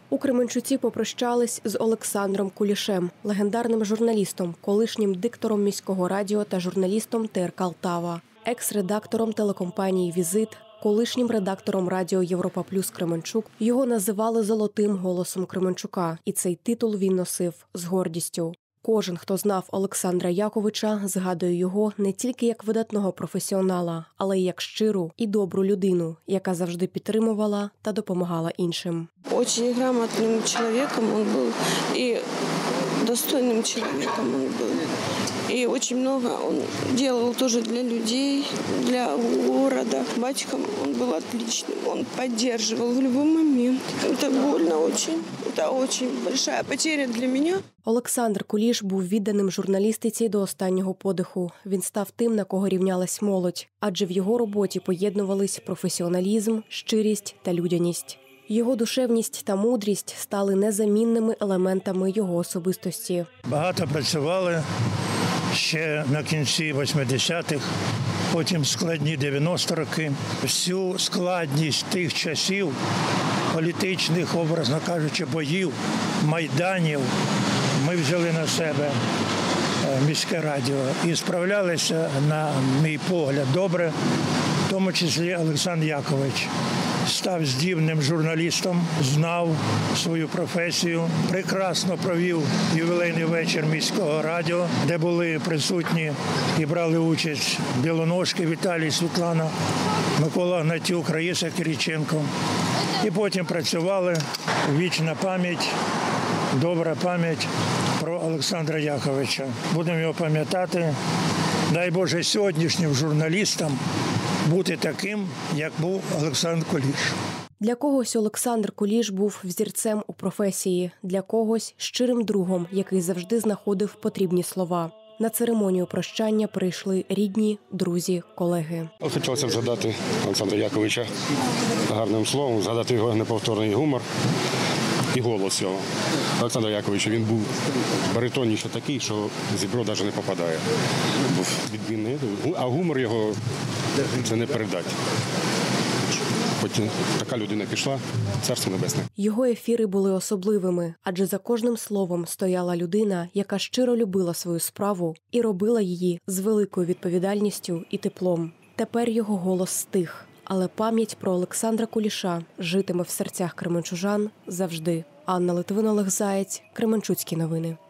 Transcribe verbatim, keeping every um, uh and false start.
У Кременчуці попрощались з Олександром Кулішем, легендарним журналістом, колишнім диктором міського радіо та журналістом Те Ер Ка «Алтава», екс-редактором телекомпанії «Візит», колишнім редактором радіо «Європа Плюс» Кременчук. Його називали «золотим голосом Кременчука», і цей титул він носив з гордістю. Кожен, хто знав Олександра Яковича, згадує його не тільки як видатного професіонала, але й як щиру і добру людину, яка завжди підтримувала та допомагала іншим. Очень грамотним чоловіком він був і достойним чоловіком він був. И очень много он делал тоже для людей, для города. Батьком он был отличным, он поддерживал в любой момент. Это больно очень, это очень большая потеря для меня. Олександр Куліш був відданим журналістиці до останнього подиху. Він став тим, на кого рівнялась молодь, адже в його роботі поєднувались професіоналізм, щирість та людяність. Його душевність та мудрість стали незамінними елементами його особистості. Багато працювали ще на кінці восьмидесятих, потім складні дев'яності роки. Всю складність тих часів, політичних, образно кажучи, боїв, майданів, ми взяли на себе міське радіо і справлялися, на мій погляд, добре, в тому числі Олександр Якович. Став здібним журналістом, знав свою професію, прекрасно провів ювілейний вечір міського радіо, де були присутні і брали участь Білоножки Віталій, Світлана, Микола Гнатюк, Раїса Кириченко. І потім працювали. Вічна пам'ять, добра пам'ять про Олександра Яковича. Будемо його пам'ятати. Дай Боже сьогоднішнім журналістам бути таким, як був Олександр Куліш. Для когось Олександр Куліш був взірцем у професії, для когось – щирим другом, який завжди знаходив потрібні слова. На церемонію прощання прийшли рідні, друзі, колеги. Хотілося б згадати Олександра Яковича гарним словом, згадати його неповторний гумор і голос його. Олександр Якович, він був баритон ще такий, що зібро навіть не попадає. Був відмінний, а гумор його це не передати. Потім така людина пішла, царство небесне. Його ефіри були особливими, адже за кожним словом стояла людина, яка щиро любила свою справу і робила її з великою відповідальністю і теплом. Тепер його голос стих, але пам'ять про Олександра Куліша житиме в серцях кременчужан завжди. Анна Литвин, Олег Заєць, Кременчуцькі новини.